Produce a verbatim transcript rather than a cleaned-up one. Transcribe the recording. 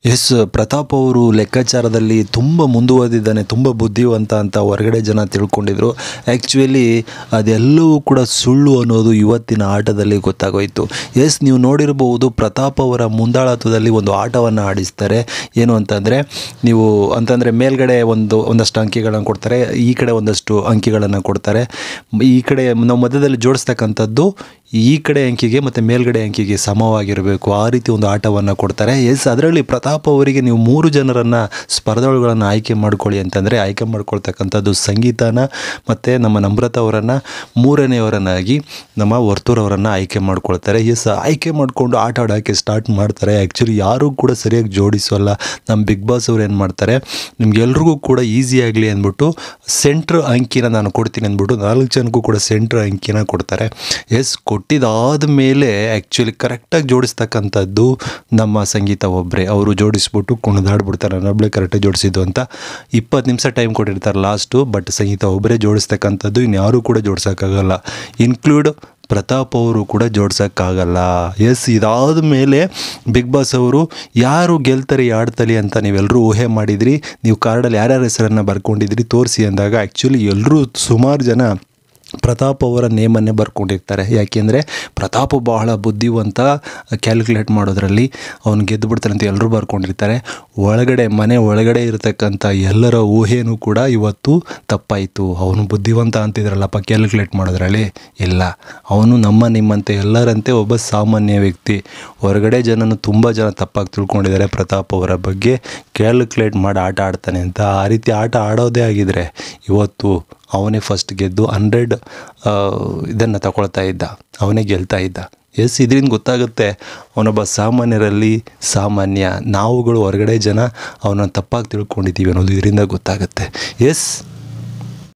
S, Pratap ಅವರು ಲೆಕ್ಕಾಚಾರದಲ್ಲಿ ತುಂಬ ಮುಂದುವರೆದಿದ್ದಾನೆ, ತುಂಬ ಬುದ್ಧಿವಂತ ಅಂತ ಹೊರಗಡೆ ಜನ ತಿಳ್ಕೊಂಡಿದ್ರು. ಆ್ಯಕ್ಚುಲಿ ಅದೆಲ್ಲವೂ ಕೂಡ ಸುಳ್ಳು ಅನ್ನೋದು ಇವತ್ತಿನ ಆಟದಲ್ಲಿ ಗೊತ್ತಾಗೋಯಿತು. ಎಸ್, ನೀವು ನೋಡಿರ್ಬೋದು, ಪ್ರತಾಪ್ ಅವರ ಮುಂದಾಳತ್ವದಲ್ಲಿ ಒಂದು ಆಟವನ್ನು ಆಡಿಸ್ತಾರೆ. ಏನು ಅಂತಂದರೆ, ನೀವು ಅಂತಂದರೆ ಮೇಲ್ಗಡೆ ಒಂದು ಒಂದಷ್ಟು ಅಂಕಿಗಳನ್ನು ಕೊಡ್ತಾರೆ, ಈ ಕಡೆ ಒಂದಷ್ಟು ಅಂಕಿಗಳನ್ನು ಕೊಡ್ತಾರೆ. ಈ ಕಡೆ ನಾವು ಮಧ್ಯದಲ್ಲಿ ಜೋಡಿಸ್ತಕ್ಕಂಥದ್ದು ಈ ಕಡೆ ಅಂಕಿಗೆ ಮತ್ತು ಮೇಲ್ಗಡೆ ಅಂಕಿಗೆ ಸಮವಾಗಿರಬೇಕು, ಆ ರೀತಿ ಒಂದು ಆಟವನ್ನು ಕೊಡ್ತಾರೆ. ಎಸ್, ಅದರಲ್ಲಿ ಪ್ರತಾಪ್ ಅವರಿಗೆ ನೀವು ಮೂರು ಜನರನ್ನು ಸ್ಪರ್ಧಾಳುಗಳನ್ನು ಆಯ್ಕೆ ಮಾಡ್ಕೊಳ್ಳಿ ಅಂತಂದರೆ ಆಯ್ಕೆ ಮಾಡ್ಕೊಳ್ತಕ್ಕಂಥದ್ದು ಸಂಗೀತನ ಮತ್ತು ನಮ್ಮ ನಮ್ರತಾ ಅವರನ್ನು, ಮೂರನೆಯವರನ್ನಾಗಿ ನಮ್ಮ ವರ್ತೂರ್ ಅವರನ್ನು ಆಯ್ಕೆ ಮಾಡ್ಕೊಳ್ತಾರೆ. ಎಸ್, ಆಯ್ಕೆ ಮಾಡಿಕೊಂಡು ಆಟ ಆಡೋಕ್ಕೆ ಸ್ಟಾರ್ಟ್ ಮಾಡ್ತಾರೆ. ಆ್ಯಕ್ಚುಲಿ ಯಾರೂ ಕೂಡ ಸರಿಯಾಗಿ ಜೋಡಿಸೋಲ್ಲ. ನಮ್ಮ ಬಿಗ್ ಬಾಸ್ ಅವ್ರು ಏನು ಮಾಡ್ತಾರೆ, ನಿಮ್ಗೆಲ್ರಿಗೂ ಕೂಡ ಈಸಿ ಆಗಲಿ ಅಂದ್ಬಿಟ್ಟು ಸೆಂಟ್ರ್ ಅಂಕಿನ ನಾನು ಕೊಡ್ತೀನಿ ಅಂದ್ಬಿಟ್ಟು ನಾಲ್ಕು ಜನಕ್ಕೂ ಕೂಡ ಸೆಂಟ್ರ್ ಅಂಕಿನ ಕೊಡ್ತಾರೆ. ಎಸ್, ಕೊಟ್ಟಿದ್ದಾದ ಮೇಲೆ ಆ್ಯಕ್ಚುಲಿ ಕರೆಕ್ಟಾಗಿ ಜೋಡಿಸ್ತಕ್ಕಂಥದ್ದು ನಮ್ಮ ಸಂಗೀತ ಒಬ್ಬರೇ. ಅವರು ಜೋಡಿಸ್ಬಿಟ್ಟು ಕುಣಿದಾಡ್ಬಿಡ್ತಾರೆ, ನನ್ನೊಬ್ಬಳೇ ಕರೆಕ್ಟಾಗಿ ಜೋಡಿಸಿದ್ದು ಅಂತ. ಇಪ್ಪತ್ತು ನಿಮಿಷ ಟೈಮ್ ಕೊಟ್ಟಿರ್ತಾರೆ ಲಾಸ್ಟು, ಬಟ್ ಸಂಗೀತ ಒಬ್ಬರೇ ಜೋಡಿಸ್ತಕ್ಕಂಥದ್ದು, ಇನ್ಯಾರೂ ಕೂಡ ಜೋಡ್ಸೋಕ್ಕಾಗಲ್ಲ, ಇನ್ಕ್ಲೂಡ್ ಪ್ರತಾಪ್ ಅವರು ಕೂಡ ಜೋಡ್ಸೋಕ್ಕಾಗಲ್ಲ. ಎಸ್, ಇದಾದ ಮೇಲೆ ಬಿಗ್ ಬಾಸ್ ಅವರು ಯಾರು ಗೆಲ್ತಾರೆ ಆಡ್ತಲಿ ಅಂತ ನೀವೆಲ್ಲರೂ ಊಹೆ ಮಾಡಿದ್ರಿ, ನೀವು ಕಾರ್ಡಲ್ಲಿ ಯಾರ್ಯಾರ ಹೆಸರನ್ನು ಬರ್ಕೊಂಡಿದ್ರಿ ತೋರಿಸಿ ಅಂದಾಗ ಆ್ಯಕ್ಚುಲಿ ಎಲ್ಲರೂ ಸುಮಾರು ಜನ ಪ್ರತಾಪ್ ಅವರ ನೇಮನ್ನೇ ಬರ್ಕೊಂಡಿರ್ತಾರೆ. ಯಾಕೆಂದರೆ ಪ್ರತಾಪ್ ಬಹಳ ಬುದ್ಧಿವಂತ, ಕ್ಯಾಲ್ಕುಲೇಟ್ ಮಾಡೋದ್ರಲ್ಲಿ ಅವನು ಗೆದ್ದು ಬಿಡ್ತಾನೆ ಅಂತ ಎಲ್ಲರೂ ಬರ್ಕೊಂಡಿರ್ತಾರೆ. ಒಳಗಡೆ ಮನೆ ಒಳಗಡೆ ಇರತಕ್ಕಂಥ ಎಲ್ಲರ ಊಹೆನೂ ಕೂಡ ಇವತ್ತು ತಪ್ಪಾಯಿತು. ಅವನು ಬುದ್ಧಿವಂತ ಅಂತಿದ್ರಲ್ಲಪ್ಪ ಕ್ಯಾಲ್ಕುಲೇಟ್ ಮಾಡೋದ್ರಲ್ಲಿ, ಇಲ್ಲ, ಅವನು ನಮ್ಮ ನಿಮ್ಮಂತೆ ಎಲ್ಲರಂತೆ ಒಬ್ಬ ಸಾಮಾನ್ಯ ವ್ಯಕ್ತಿ. ಹೊರಗಡೆ ಜನನು ತುಂಬ ಜನ ತಪ್ಪಾಗಿ ತಿಳ್ಕೊಂಡಿದ್ದಾರೆ ಪ್ರತಾಪ್ ಅವರ ಬಗ್ಗೆ, ಕ್ಯಾಲ್ಕುಲೇಟ್ ಮಾಡಿ ಆಟ ಆಡ್ತಾನೆ ಅಂತ. ಆ ರೀತಿ ಆಟ ಆಡೋದೇ ಆಗಿದ್ರೆ ಇವತ್ತು ಅವನೇ ಫಸ್ಟ್ ಗೆದ್ದು ಹಂಡ್ರೆಡ್ ಇದನ್ನು ತಗೊಳ್ತಾ ಇದ್ದ, ಅವನೇ ಗೆಲ್ತಾ ಇದ್ದ. ಎಸ್, ಇದರಿಂದ ಗೊತ್ತಾಗುತ್ತೆ ಅವನೊಬ್ಬ ಸಾಮಾನ್ಯರಲ್ಲಿ ಸಾಮಾನ್ಯ. ನಾವುಗಳು ಹೊರಗಡೆ ಜನ ಅವನನ್ನು ತಪ್ಪಾಗಿ ತಿಳ್ಕೊಂಡಿದ್ದೀವಿ ಅನ್ನೋದು ಇದರಿಂದ ಗೊತ್ತಾಗುತ್ತೆ. ಎಸ್.